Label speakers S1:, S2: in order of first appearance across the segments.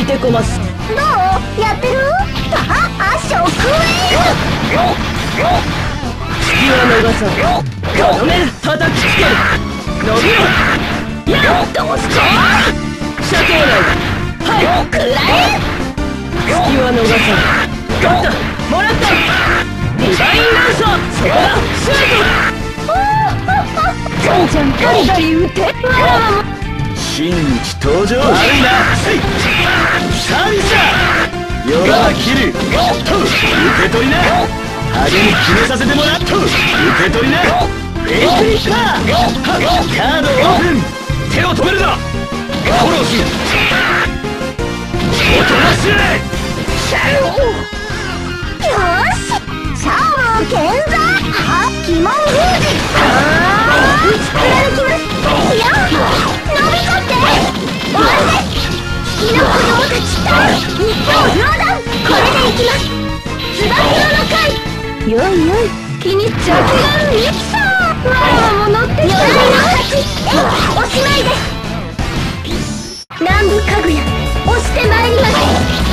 S1: いてこます。
S2: どうやってる？ショックウェー
S1: 隙は逃さん。とどめる。叩きつける。伸びろ。
S2: どうした？
S1: 射程内だ。はい、
S2: 食らえ。
S1: 隙は逃さん。勝った。もらった。ディバインランサー。そこだ。シュート。
S2: ちゃんちゃんガリガリ撃て。
S3: 真日登場。悪いな。三者夜は切る。と受け取りな。派手に決めさせてもらっと受け取りな。フェイクリッパー。カードオープン。手を止めるな。フォローする。おとなしい。
S2: よし、シャオ健在。鬼門封じ。打ち取られきます。いや、伸びちゃって。終わりです。好きな子供たち。一刀両断。これでいきます。つば九郎の会。よいよい、気に入っちゃう。気軽にさあ、わらわも乗ってきた。鎧の勝ち。おしまいです。南部かぐや、押してまいります。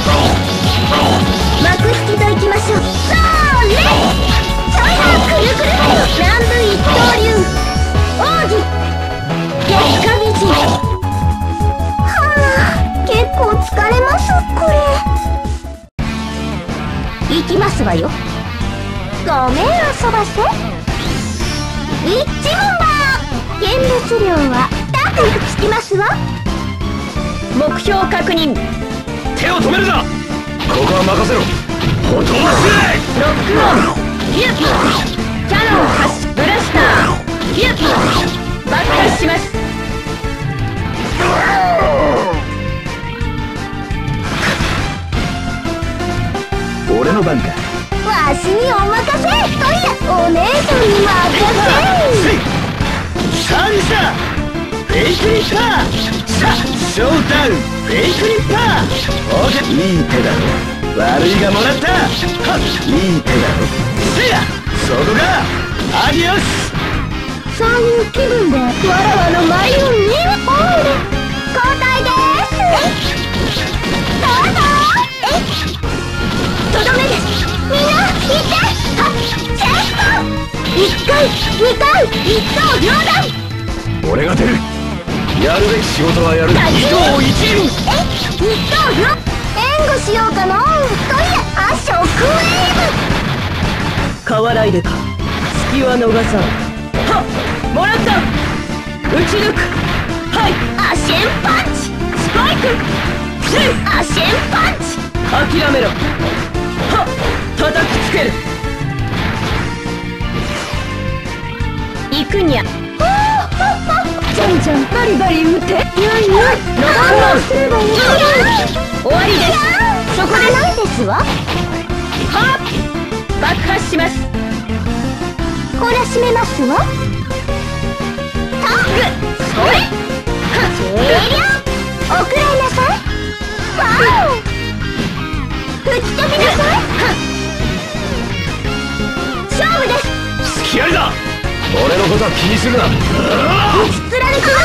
S2: 幕引きといきましょう。そーれ。ちょいはくるくる。南部一刀流王子月下美人。はあ、結構疲れます。これ行きますわよ。ごめん遊ばせ。一問番見物料は高くつきますわ。
S1: 目標確認。
S3: 手を止めるな。ここは任せろ。おとなしい。
S1: ロックオン。ヒュッ。キャノン発射。ブラスター。ヒュッ。爆破します。
S3: 俺の番か。
S2: わしにお任せ。といや、お姉さんに任せ。
S3: 三者フェイクリッパー。ショーダウンフェイクリッパー。オーケー。いい手だろ。悪いがもらった。いい手だろ。せやそこがアディオス。
S2: そういう気分でわらわの前を見る。交代です。どうぞ。とどめです。みんな行って。チェスト。1回2回一刀両断。
S3: 俺が出る。やるべき仕事はやる。
S2: 一刀一流。一刀両援護しようかの。といや、ショックウェーブ。
S1: かわらいでか。隙は逃さん。はっ、もらった。打ち抜く。はい、
S2: アシェンパンチ。
S1: スパイク。
S2: アシェンパンチ。
S1: 諦めろ。はっ、叩きつける。行くにゃ。
S2: じゃんじゃんバリバリ撃て。よいよい。
S1: ノックオン。
S2: すればいい。
S1: 終わりです。
S2: そこでないですわ。
S1: はっ、爆破します。
S2: 懲らしめますわ。タッグ。それ。軽量。おくらいなさい。わお。吹き飛びなさい。勝負です。
S3: 隙ありだ。俺のことは気にするな。
S2: 打ちつられきます。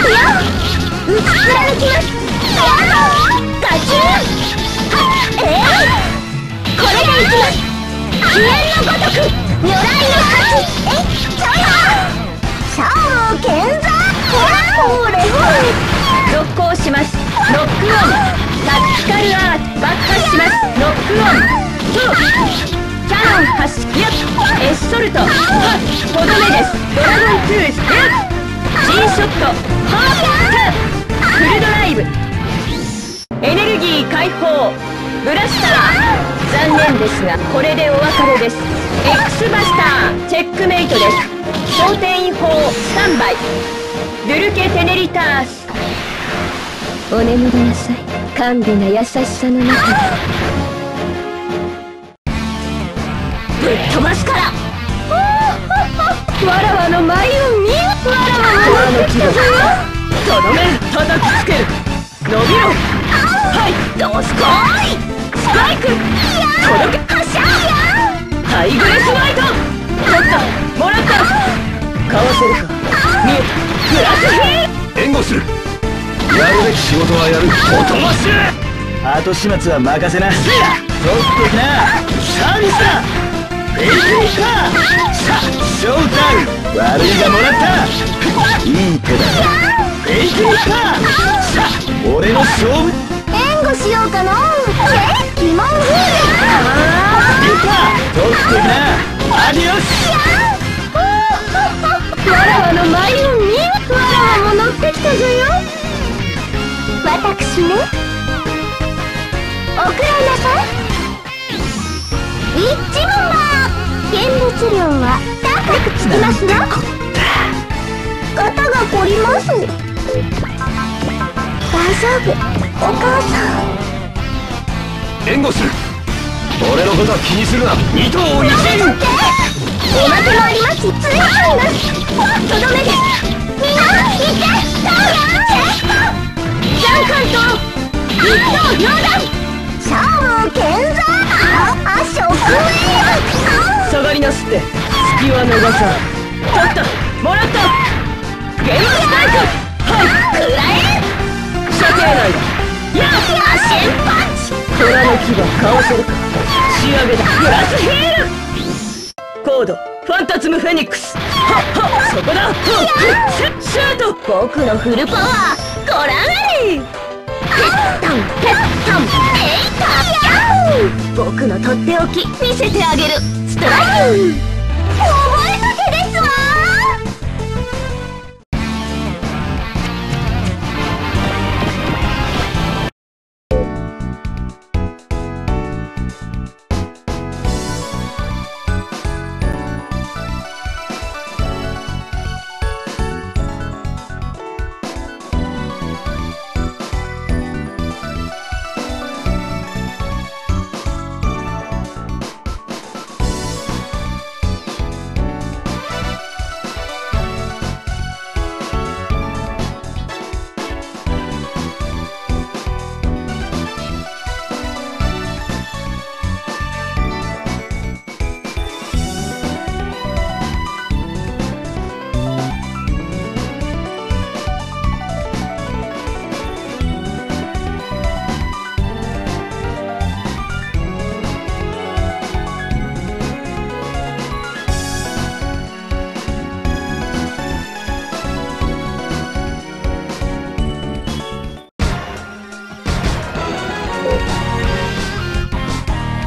S2: いや、打ちつられきます。ガチュー。これでいきます。飛燕のごとく如来の勝ち。ちょいはシャオ健在。ほれほれ。
S1: 続行します。ノックオン。タクティカルアート。爆破します。ノックオン。キャノン発射。エスソルト。はっ、とどめです。ドラゴンクルーズ。G ショット。ハープ。フルドライブ。エネルギー解放。ブラスター。残念ですがこれでお別れです。 X バスターチェックメイトです。焦点違法スタンバイ。ドゥルケ・テネリタース。お眠りなさい。甘美な優しさの中で
S2: ぶっ飛ばすから。
S1: わらわの舞を見よ。わらわの気だ。とどめる。叩きつける。伸びろ。はい、
S2: どうすこい。
S1: スパイク。届け。
S2: はしゃーや。
S1: タイグレスナイト。取った。もらった。かわせるか。見えた。プラスヒール。
S3: 援護する。やるべき仕事はやる。おとなしい。 後始末は任せな。取ってきな。サービスだ。フェイクリッパー。さあショータイム。悪いがもらった。いい手だ。フェイクリッパー。さあ俺の勝負。
S2: 援護しようかの。疑問風
S3: リッパー取ってきな。アディオス。
S1: わらわのマイオンにわらわも乗ってきたぞよ。
S2: 私ね、おくらいなさい。一致門馬現物料は高くつきますわ。肩が凝ります。大丈夫、お母さん。
S3: 援護する。俺のことは気にするな。二頭を一陣。
S2: おまけもあります。ついています。とどめです。みんな行ってジャンカンと一刀両断。勝負健在。食塩。
S1: 下がりなすって隙は逃さん。ちょっともらった。ゲームスパイク。はい
S2: くらえ。
S1: 射程内だ。や
S2: 野心パンチ。
S1: 虎の牙かわせるか。仕上げだ。プラスヒール。コードファンタズムフェニックス。はっはっそこだ。シュート。
S2: 僕のフルパワーご覧あれ。ペッタンペッタンエイター。僕のとっておき見せてあげる。ストライク。